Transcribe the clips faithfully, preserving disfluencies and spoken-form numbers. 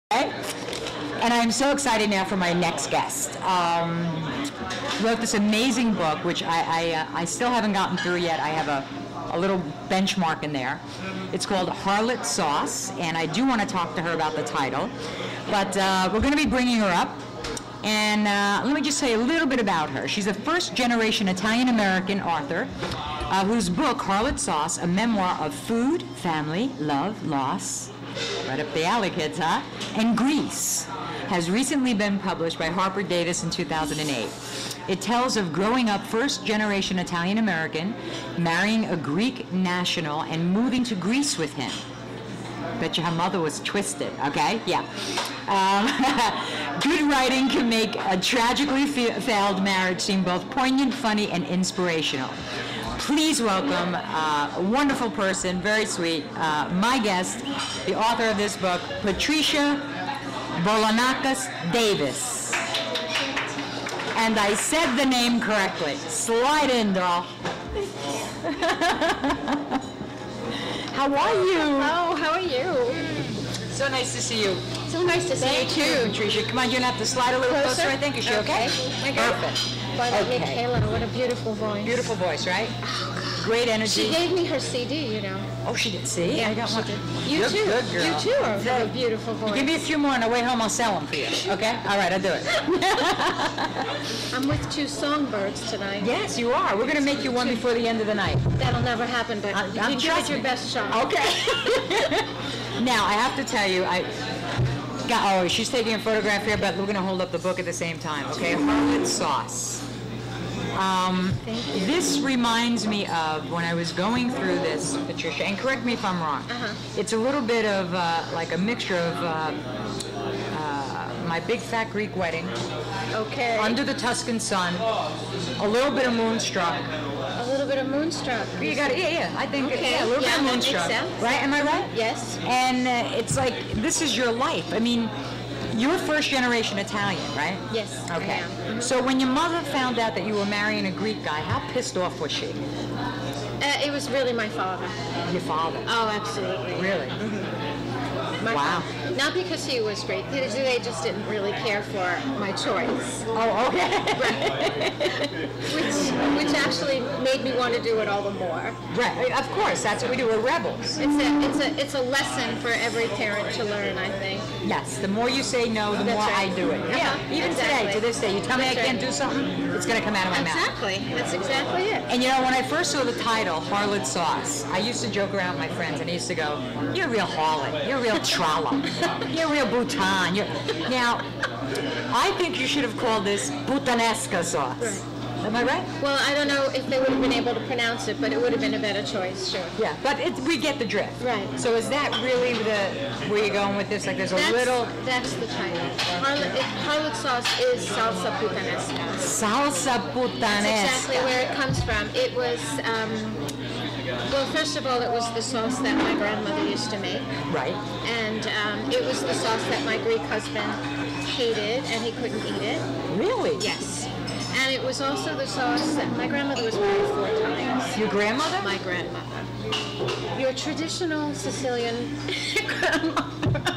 And I'm so excited now for my next guest. Um, wrote this amazing book, which I, I, uh, I still haven't gotten through yet. I have a, a little benchmark in there. It's called Harlot Sauce, and I do want to talk to her about the title. But uh, we're going to be bringing her up. And uh, let me just say a little bit about her. She's a first-generation Italian-American author uh, whose book, Harlot Sauce, a memoir of food, family, love, loss, right up the alley, kids, huh? And Greece, has recently been published by Harper Davis in two thousand eight. It tells of growing up first-generation Italian-American, marrying a Greek national, and moving to Greece with him. Bet you her mother was twisted, okay? Yeah. Um, good writing can make a tragically fa failed marriage seem both poignant, funny, and inspirational. Please welcome uh, a wonderful person, very sweet, uh, my guest, the author of this book, Patricia Bolanakis Davis. And I said the name correctly. Slide in, doll. How are you? Hello, how are you? So nice to see you. So nice to see you too. Patricia, come on, you're gonna have to slide a little closer, Closer? I think. Is she okay? Okay. Perfect. By that Okay. Michela, what a beautiful voice. Beautiful voice, right? Great energy. She gave me her C D, you know. Oh, she did. See? Yeah, I got she one. did. You Good- too. good girl. You too are, have a beautiful voice. Give me a few more on the way home, I'll sell them for you. Okay? All right, I'll do it. I'm with two songbirds tonight. Yes, you are. We're going to make you one before the end of the night. That'll never happen, but I- you I'm can give trust it your me. best shot. Okay. Now, I have to tell you, I got, oh, she's taking a photograph here, but we're going to hold up the book at the same time, okay? Harlot Sauce. Um, Thank you. This reminds me of when I was going through this, Patricia, and correct me if I'm wrong. Uh-huh. It's a little bit of uh, like a mixture of uh, uh, My Big Fat Greek Wedding, Okay. Under the Tuscan Sun, a little bit of Moonstruck. A little bit of Moonstruck. You got it, yeah, yeah. I think, Okay. yeah, a little Yeah, bit of that makes Moonstruck. sense. Right? Am I right? Yes. And uh, it's like, this is your life. I mean, you're first generation Italian, right? Yes, I Okay. am. So when your mother found out that you were marrying a Greek guy, how pissed off was she? Uh, it was really my father. Your father. Oh, absolutely. Really? My Wow. father. Not because he was great. They they just didn't really care for my choice. Oh, okay. which which actually made me want to do it all the more. Right. Of course, that's what we do. We're rebels. It's a it's a it's a lesson for every parent to learn, I think. Yes. The more you say no, the That's more right. I do it. Uh-huh. Yeah. Even Exactly. today, to this day, you tell me That's I can't right. do something, it's going to come out of my mouth. Exactly. That's exactly it. And you know, when I first saw the title, Harlot Sauce, I used to joke around with my friends, and I used to go, "You're a real harlot. You're a real trollop. You're a real bouton." You're... Now, I think you should have called this Puttanesca sauce. Right. Am I right? Well, I don't know if they would have been able to pronounce it, but it would have been a better choice, sure. Yeah, but it, we get the drift. Right. So is that really the where you're going with this? Like, there's a That's, little that's the title. Harlot, it, harlot sauce is salsa puttanesca. salsa That's puttanesca. exactly where it comes from. It was, um, well, first of all, it was the sauce that my grandmother used to make. Right. And um, it was the sauce that my Greek husband hated, and he couldn't eat it. Really? Yes. And it was also the sauce that my grandmother was married four times. Your grandmother? My grandmother. Your traditional Sicilian grandmother.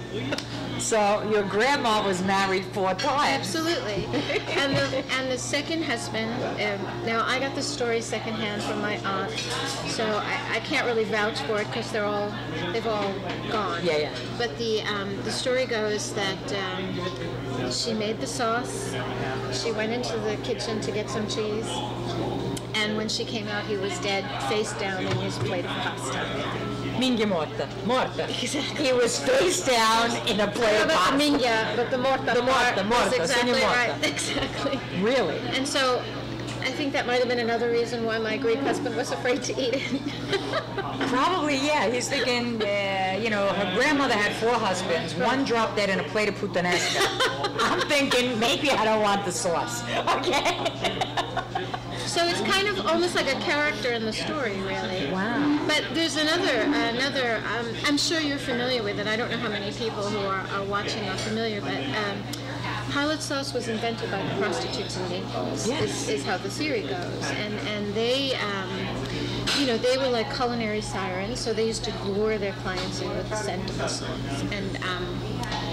So your grandma was married four times. Absolutely. And the and the second husband. Um, now I got the story secondhand from my aunt, so I, I can't really vouch for it because they're all they've all gone. Yeah, yeah. But the um, the story goes that um, she made the sauce. She went into the kitchen to get some cheese, and when she came out, he was dead, face down in his plate of pasta. Minghia morta. Morta. Exactly. He was face down in a plate of Not the pasta. minga, but the morta. The morta, part morta, is exactly signor morta. right. Exactly. Really? And so, I think that might have been another reason why my Greek husband was afraid to eat it. Probably, yeah. He's thinking, uh, you know, her grandmother had four husbands. One dropped dead in a plate of puttanesca. I'm thinking, maybe I don't want the sauce. Okay? So it's kind of almost like a character in the story, really. Wow. But there's another, another. Um, I'm sure you're familiar with it. I don't know how many people who are, are watching are familiar, but um, Harlot sauce was invented by prostitutes in Naples. Yes. Is, is how the theory goes, and and they. Um, you know, they were like culinary sirens, so they used to lure their clients in with the scent of the sauce. And um,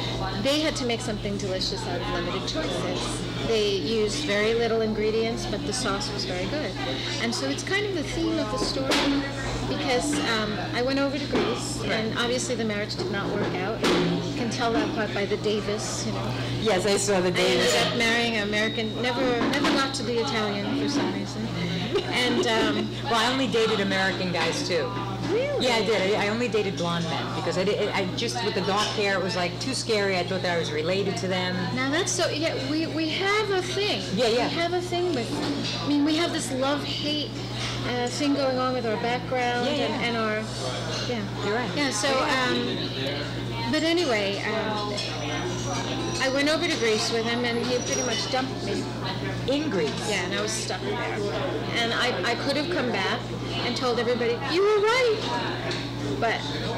they had to make something delicious out of limited choices. They used very little ingredients, but the sauce was very good. And so it's kind of the theme of the story, because um, I went over to Greece, and obviously the marriage did not work out. You can tell that part by the Davis, you know. Yes, I saw the I ended Davis. up marrying an American, never never got to the Italian for some reason. And um, Well, I only dated American guys too. really? Yeah, I did. I I only dated blonde men because I, did, I just, with the dark hair, it was like too scary. I thought that I was related to them. Now that's so, yeah, we, we have a thing. Yeah, yeah. We have a thing with, I mean, we have this love-hate uh, thing going on with our background Yeah, yeah. And, and our, yeah. You're right. Yeah, so, um, but anyway, um, I went over to Greece with him, and he pretty much dumped me. In Greece. Yeah, and I was stuck there. And I, I could have come back and told everybody, you were right. But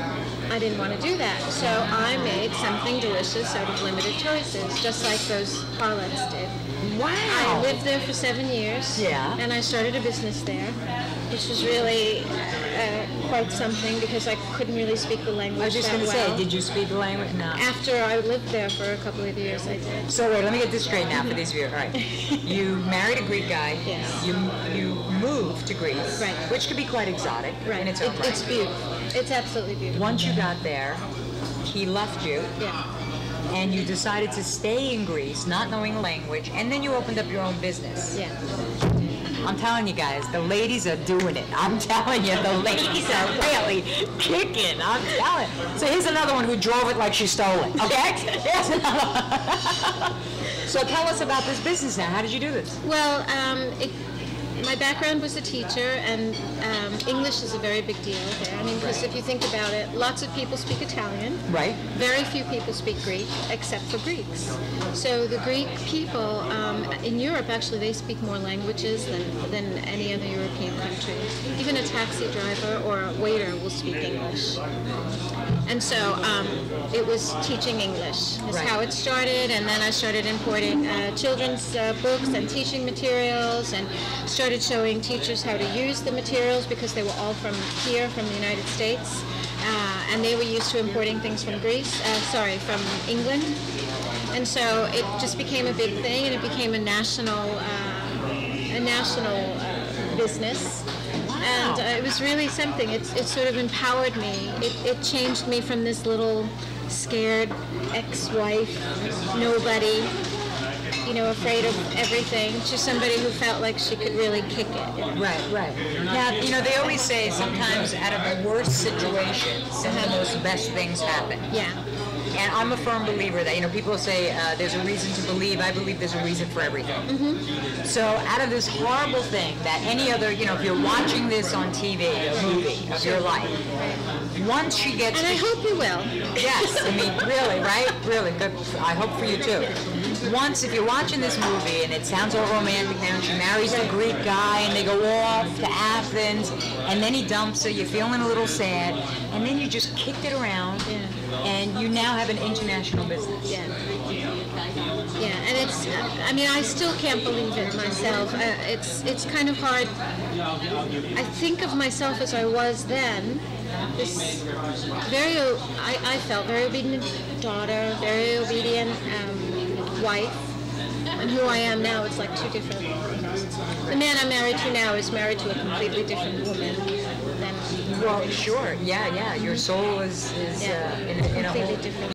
I didn't want to do that. So I made something delicious out of limited choices, just like those Harlots did. Wow. I lived there for seven years. Yeah. And I started a business there, which was really uh, quite something because I couldn't really speak the language I was just that going to well. say, did you speak the language? No. After I lived there for a couple of years, I did. So wait, let me get this straight now for these viewers. All right. You married a Greek guy. Yes. You you moved to Greece. Right. Which could be quite exotic Right. in its It- own right. It's beautiful. It's absolutely beautiful. Once you got there, he left you. Yeah. And you decided to stay in Greece, not knowing the language, and then you opened up your own business. Yeah. I'm telling you guys, the ladies are doing it. I'm telling you, the ladies are really kicking. I'm telling you. So here's another one who drove it like she stole it, okay? Here's another one. So tell us about this business now. How did you do this? Well, um, it, my background was a teacher, and um, English is a very big deal there. I mean, because if you think about it, lots of people speak Italian. Right. Very few people speak Greek, except for Greeks. So the Greek people um, in Europe, actually, they speak more languages than, than any other European country. Even a taxi driver or a waiter will speak English. And so um, it was teaching English is Right. how it started, and then I started importing uh, children's uh, books and teaching materials, and started showing teachers how to use the materials because they were all from here, from the United States, uh, and they were used to importing things from Greece, uh, sorry, from England. And so it just became a big thing, and it became a national, uh, a national uh, business. And uh, it was really something. It, it sort of empowered me. It, it changed me from this little scared ex-wife, nobody, you know, afraid of everything, to somebody who felt like she could really kick it. Right, right. Now, you know, they always say sometimes out of the worst situations, then the most best things happen. Yeah. And I'm a firm believer that, you know, people say uh, there's a reason to believe. I believe there's a reason for everything. Mm-hmm. So out of this horrible thing that any other, you know, if you're watching this on T V, a movie of your life, once she gets... And I to, hope you will. Yes, I mean, really, right? Really, good. I hope for you too. Once, if you're watching this movie and it sounds all romantic now, and she marries the Greek guy and they go off to Athens, and then he dumps her, you're feeling a little sad, and then you just kicked it around, Yeah. and you now have an international business. Yeah. Yeah, and it's, I mean, I still can't believe it myself. Uh, it's it's kind of hard. I think of myself as I was then, this very, o- I, I felt very obedient daughter, very obedient um, wife, and who I am now, it's like two different things. The man I'm married to now is married to a completely different woman than Well, sure, yeah, yeah. Your soul is, is Yeah. uh, in, a- in a Completely whole... different.